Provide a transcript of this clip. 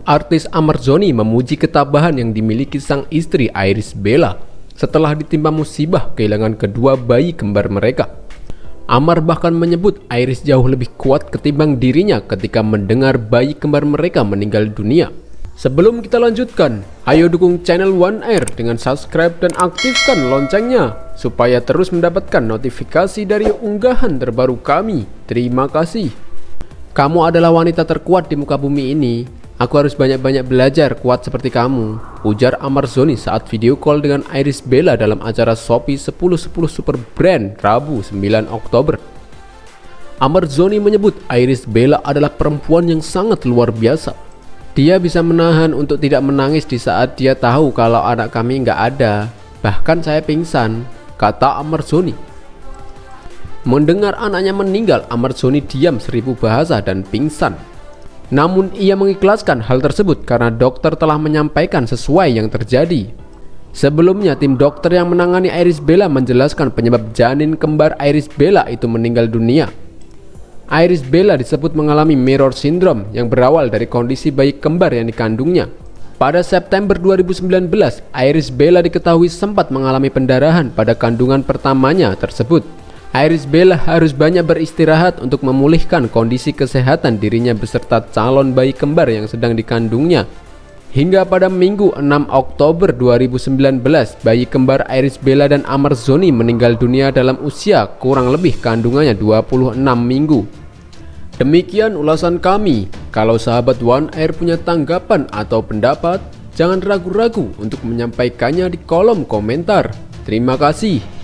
Artis Amar Zoni memuji ketabahan yang dimiliki sang istri Iris Bella setelah ditimpa musibah kehilangan kedua bayi kembar mereka. Amar bahkan menyebut Iris jauh lebih kuat ketimbang dirinya ketika mendengar bayi kembar mereka meninggal dunia. Sebelum kita lanjutkan, ayo dukung channel One Air dengan subscribe dan aktifkan loncengnya supaya terus mendapatkan notifikasi dari unggahan terbaru kami. Terima kasih. Kamu adalah wanita terkuat di muka bumi ini. Aku harus banyak-banyak belajar kuat seperti kamu, ujar Amar Zoni saat video call dengan Iris Bella dalam acara Shopee 10-10 Super Brand Rabu 9 Oktober. Amar Zoni menyebut Iris Bella adalah perempuan yang sangat luar biasa. Dia bisa menahan untuk tidak menangis di saat dia tahu kalau anak kami nggak ada. Bahkan saya pingsan, kata Amar Zoni. Mendengar anaknya meninggal, Amar Zoni diam 1000 bahasa dan pingsan. Namun ia mengikhlaskan hal tersebut karena dokter telah menyampaikan sesuai yang terjadi. Sebelumnya tim dokter yang menangani Iris Bella menjelaskan penyebab janin kembar Iris Bella itu meninggal dunia. Iris Bella disebut mengalami mirror syndrome yang berawal dari kondisi bayi kembar yang dikandungnya. Pada September 2019, Iris Bella diketahui sempat mengalami pendarahan pada kandungan pertamanya tersebut. Iris Bella harus banyak beristirahat untuk memulihkan kondisi kesehatan dirinya beserta calon bayi kembar yang sedang dikandungnya. Hingga pada Minggu 6 Oktober 2019, bayi kembar Iris Bella dan Amar Zoni meninggal dunia dalam usia kurang lebih kandungannya 26 minggu. Demikian ulasan kami. Kalau sahabat One Air punya tanggapan atau pendapat, jangan ragu-ragu untuk menyampaikannya di kolom komentar. Terima kasih.